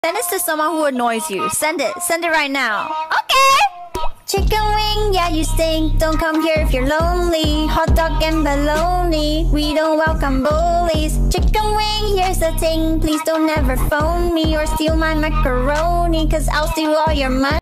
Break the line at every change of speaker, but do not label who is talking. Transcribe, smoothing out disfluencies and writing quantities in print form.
Send this to someone who annoys you. Send it. Send it right now. Okay! Chicken wing, yeah, you stink. Don't come here if you're lonely. Hot dog and bologna, we don't welcome bullies. Chicken wing, here's the thing. Please don't ever phone me or steal my macaroni, 'cause I'll steal all your money.